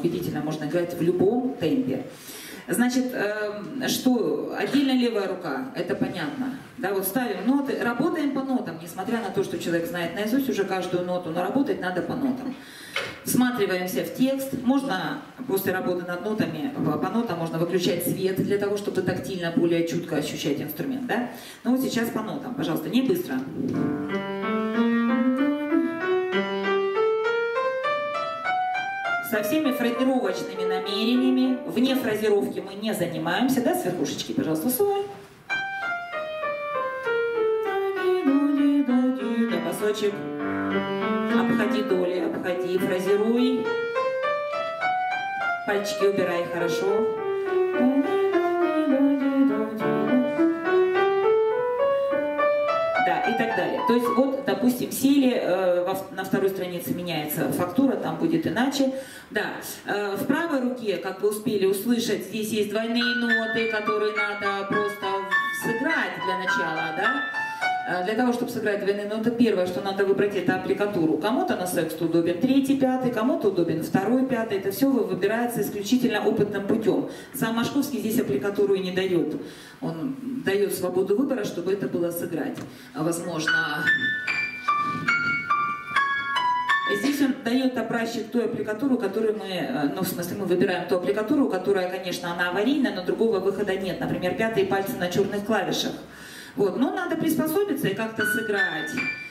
убедительно, можно играть в любом темпе. Значит, что отдельно левая рука, это понятно. Да, вот ставим ноты, работаем по нотам, несмотря на то, что человек знает наизусть уже каждую ноту, но работать надо по нотам. Всматриваемся в текст. Можно после работы над нотами, по нотам можно выключать свет для того, чтобы тактильно более чутко ощущать инструмент. Да? Ну вот сейчас по нотам, пожалуйста, не быстро. Со всеми фразировочными намерениями, вне фразировки мы не занимаемся, да, с верхушечки, пожалуйста, соль. Да, басочек. Обходи доли, обходи, фразируй. Пальчики убирай хорошо. Да, и так далее. То есть вот, допустим, сели, на второй странице меняется фактура, там будет иначе. Да, в правой руке, как вы успели услышать, здесь есть двойные ноты, которые надо просто сыграть для начала, да? Для того, чтобы сыграть двойные ноты, первое, что надо выбрать, это аппликатуру. Кому-то на секст удобен третий, пятый, кому-то удобен второй, пятый. Это все выбирается исключительно опытным путем. Сам Машковский здесь аппликатуру и не дает. Он дает свободу выбора, чтобы это было сыграть. Возможно, здесь он дает образчик той аппликатуру, которую мы, ну, в смысле, мы выбираем ту аппликатуру, которая, конечно, она аварийная, но другого выхода нет. Например, пятые пальцы на черных клавишах. Вот, но надо приспособиться и как-то сыграть.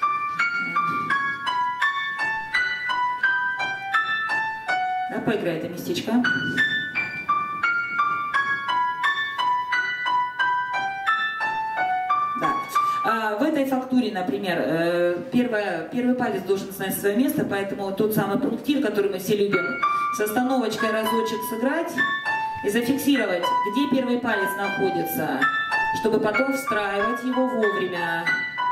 Да, поиграй это местечко. Да. В этой фактуре, например, первый палец должен знать свое место, поэтому тот самый пунктир, который мы все любим, с остановочкой разочек сыграть и зафиксировать, где первый палец находится, чтобы потом встраивать его вовремя.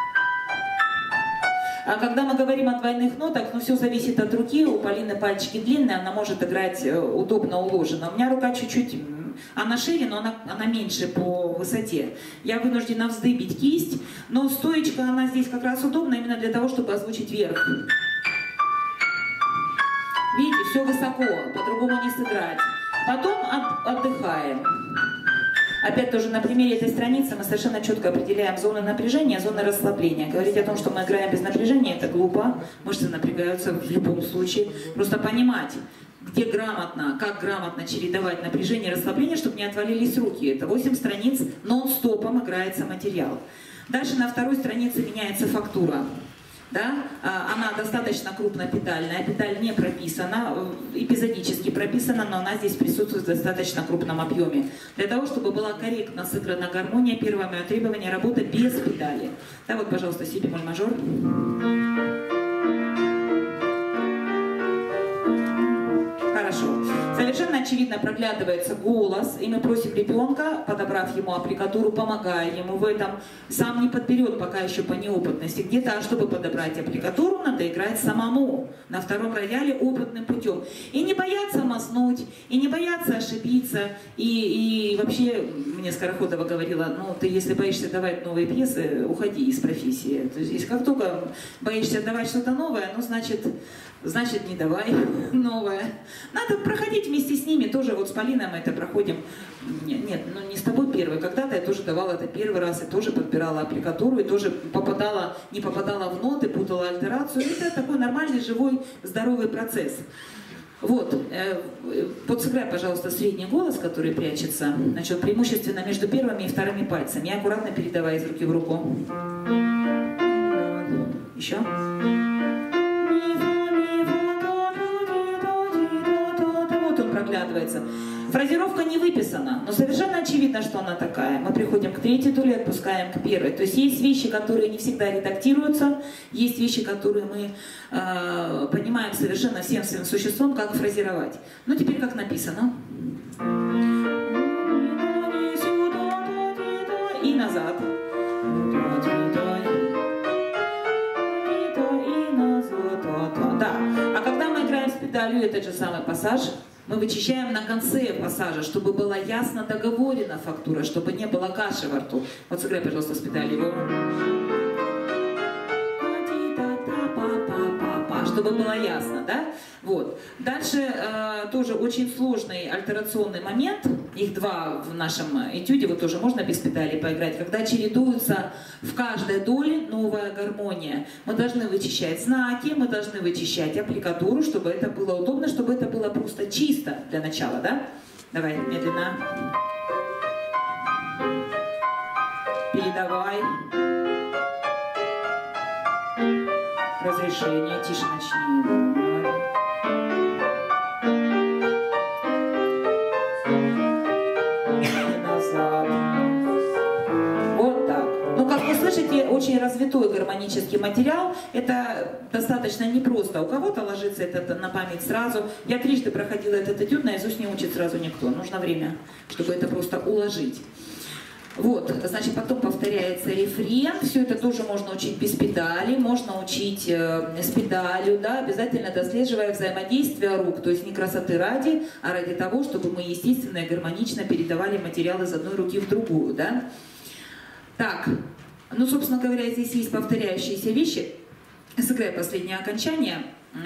А когда мы говорим о двойных нотах, ну все зависит от руки. У Полины пальчики длинные, она может играть удобно уложенно. У меня рука чуть-чуть, она шире, но она меньше по высоте. Я вынуждена вздыбить кисть, но стоечка, она здесь как раз удобна именно для того, чтобы озвучить вверх. Видите, все высоко, по-другому не сыграть. Потом отдыхаем. Опять тоже на примере этой страницы мы совершенно четко определяем зоны напряжения, зоны расслабления. Говорить о том, что мы играем без напряжения, это глупо. Мышцы напрягаются в любом случае. Просто понимать, где грамотно, как грамотно чередовать напряжение и расслабление, чтобы не отвалились руки. Это 8 страниц, нон-стопом играется материал. Дальше на второй странице меняется фактура. Да? Она достаточно крупнопедальная, педаль не прописана, эпизодически прописана, но она здесь присутствует в достаточно крупном объеме. Для того, чтобы была корректно сыграна гармония, первое мое требование — работа без педали. Да, вот, пожалуйста, си бемоль мажор. Хорошо. Совершенно очевидно проглядывается голос, и мы просим ребенка, подобрав ему аппликатуру, помогая ему в этом, сам не подберет пока еще по неопытности где-то, а чтобы подобрать аппликатуру, надо играть самому на втором рояле опытным путем. И не бояться мазнуть, и не бояться ошибиться, и вообще, мне Скороходова говорила, ну ты если боишься давать новые пьесы, уходи из профессии. То есть как только боишься давать что-то новое, ну значит не давай новое. Надо проходить вместе с ними, тоже вот с Полиной мы это проходим. Нет, ну не с тобой первый. Когда-то я тоже давала это первый раз, и тоже подбирала аппликатуру, и тоже не попадала в ноты, путала альтерацию. Это такой нормальный, живой, здоровый процесс. Вот, подсыграй, пожалуйста, средний голос, который прячется, значит, преимущественно между первыми и вторыми пальцами. И аккуратно передавай из руки в руку. Еще. Проглядывается. Фразировка не выписана, но совершенно очевидно, что она такая. Мы приходим к третьей доле, отпускаем к первой. То есть есть вещи, которые не всегда редактируются, есть вещи, которые мы понимаем совершенно всем своим существом, как фразировать. Ну теперь как написано. И назад. Да. А когда мы играем с педалью этот же самый пассаж, мы вычищаем на конце пассажа, чтобы была ясно договорена фактура, чтобы не было каши во рту. Вот сыграй, пожалуйста, с педалью. чтобы было ясно, да? Вот. Дальше тоже очень сложный альтерационный момент, их два в нашем этюде, вот тоже можно без педалей поиграть, когда чередуются в каждой доле новая гармония. Мы должны вычищать знаки, мы должны вычищать аппликатуру, чтобы это было удобно, чтобы это было просто чисто для начала, да? Давай, медленно. Передавай. Разрешение, тише начни. Назад. Вот так. Ну, как вы слышите, очень развитой гармонический материал. Это достаточно непросто. У кого-то ложится это на память сразу. Я трижды проходила этот этюд, наизусть не учит сразу никто. Нужно время, чтобы это просто уложить. Вот, значит, потом повторяется рефрен, все это тоже можно учить без педали, можно учить с педалью, да, обязательно дослеживая взаимодействие рук, то есть не красоты ради, а ради того, чтобы мы естественно и гармонично передавали материал из одной руки в другую, да. Так, ну, собственно говоря, здесь есть повторяющиеся вещи. Сыграю последнее окончание.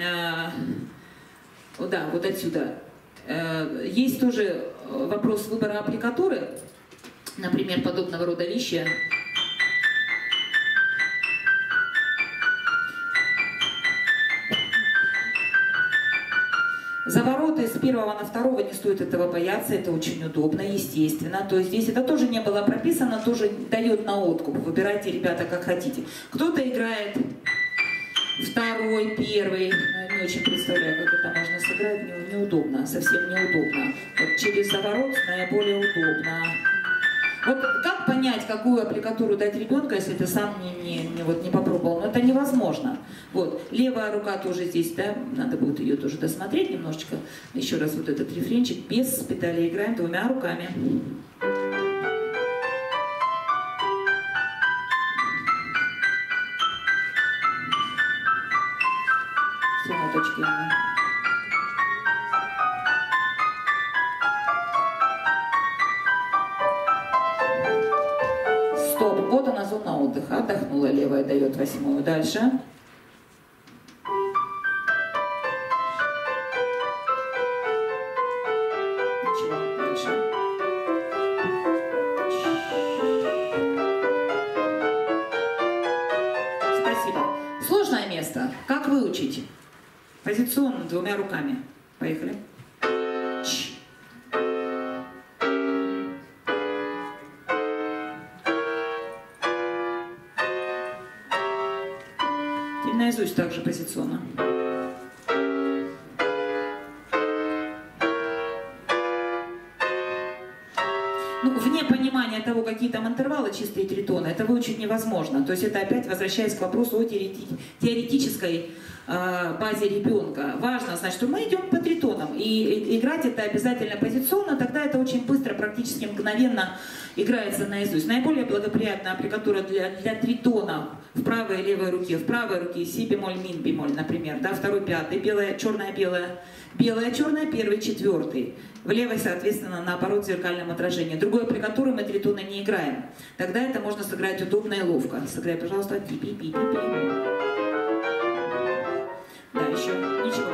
Да, вот отсюда. Есть тоже вопрос выбора аппликатуры. Например, подобного рода вещи. Завороты с первого на второго не стоит этого бояться, это очень удобно, естественно. То есть здесь это тоже не было прописано, тоже дает на откуп. Выбирайте, ребята, как хотите. Кто-то играет второй, первый. Я не очень представляю, как это можно сыграть. Неудобно, совсем неудобно. Вот через заворот наиболее удобно. Вот как понять, какую аппликатуру дать ребенку, если ты сам не попробовал? Но это невозможно. Вот. Левая рука тоже здесь, да, надо будет ее тоже досмотреть немножечко. Еще раз вот этот рефренчик. Без педали играем двумя руками. Все ноточки. Вот она зона отдыха. Отдохнула, левая дает восьмую. Дальше. Ничего, дальше. Спасибо. Сложное место. Как выучить? Позиционно, двумя руками. Поехали. Наизусть также позиционно. Ну, вне понимания того, какие там интервалы, чистые тритоны, это выучить невозможно. То есть это опять возвращаясь к вопросу о теоретической базе ребенка. Важно знать, что мы идем по тритонам. И играть это обязательно позиционно, тогда это очень быстро, практически мгновенно играется наизусть. Наиболее благоприятная аппликатура для тритона в правой и левой руке. В правой руке си бемоль, мин бемоль, например, да, второй, пятый, белая, черная, белая, белая, черная, первый, четвертый. В левой, соответственно, наоборот, в зеркальном отражении. Другой аппликатуры мы тритоны не играем. Тогда это можно сыграть удобно и ловко. Сыграй, пожалуйста, ти-пи-пи-пи-пи. Да, еще ничего.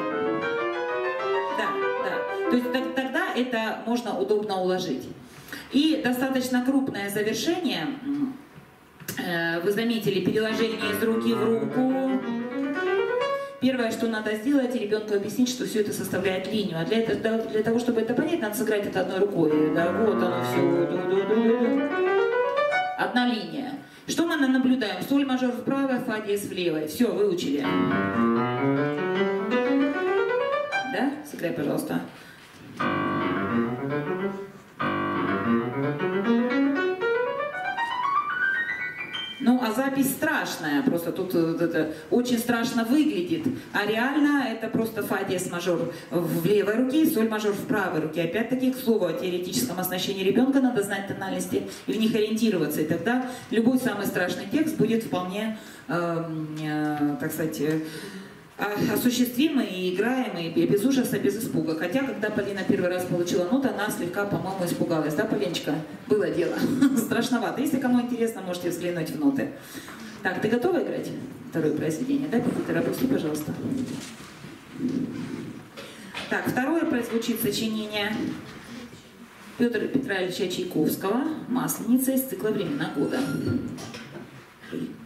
Да. То есть тогда это можно удобно уложить. И достаточно крупное завершение. Вы заметили переложение из руки в руку. Первое, что надо сделать, ребенку объяснить, что все это составляет линию. А для того, чтобы это понять, надо сыграть это одной рукой. Да, вот оно все. Одна линия. Что мы наблюдаем? Соль мажор в правой, фа диез в левой. Все, выучили. Да? Сыграй, пожалуйста. Ну, а запись страшная, просто тут это очень страшно выглядит. А реально это просто фа диез мажор в левой руке и соль мажор в правой руке. Опять-таки, к слову о теоретическом оснащении ребенка, надо знать тональности и в них ориентироваться. И тогда любой самый страшный текст будет вполне, так сказать, осуществимый и играемый, без ужаса, без испуга. Хотя, когда Полина первый раз получила ноту, она слегка, по-моему, испугалась. Да, Полиночка? Было дело. Страшновато. Если кому интересно, можете взглянуть в ноты. Так, ты готова играть? Второе произведение, да, Петр, опусти, пожалуйста. Так, второе прозвучит сочинение Петра Ильича Чайковского «Масленица» из цикла «Времена года».